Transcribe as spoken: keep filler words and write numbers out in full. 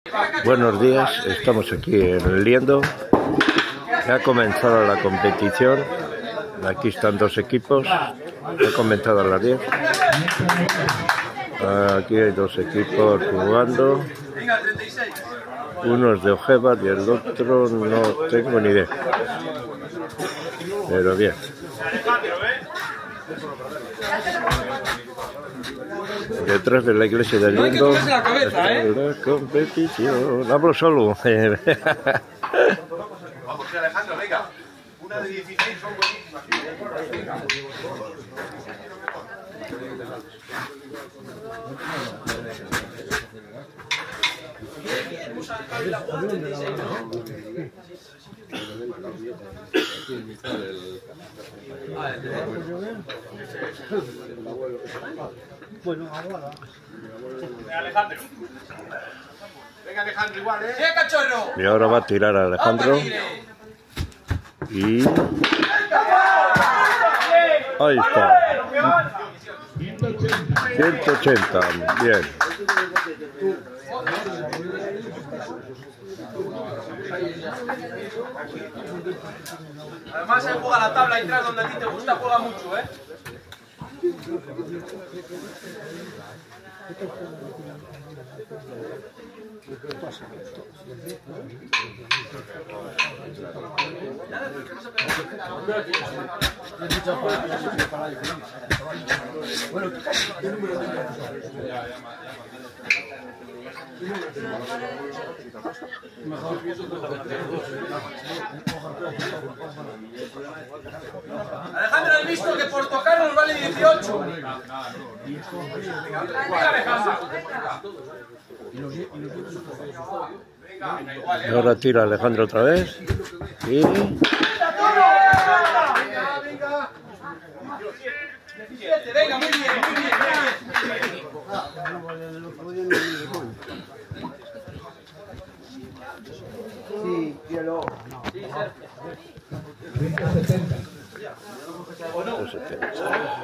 Buenos días, estamos aquí en Liendo. Ha comenzado la competición. Aquí están dos equipos. Ha comenzado a las diez. Aquí hay dos equipos jugando. Uno es de Ojeda y el otro no tengo ni idea. Pero bien. Detrás de la iglesia de Liendo está la competición. Hablo solo. Vamos, Alejandro, venga. Una de dieciséis son buenísimas. Bueno, ahora. Alejandro. Venga, Alejandro, igual, ¿eh? ¡Sí, cachorro! Y ahora va a tirar a Alejandro. Y ahí está. ciento ochenta. Bien. Además, él juega la tabla y tras donde a ti te gusta, juega mucho, ¿eh? Alejandro, ¿has visto que por tocarnos vale dieciocho? Venga, Alejandro. Y ahora tira Alejandro otra vez. Y Venga, muy bien, muy bien, muy bien. Sí, cielo. setenta.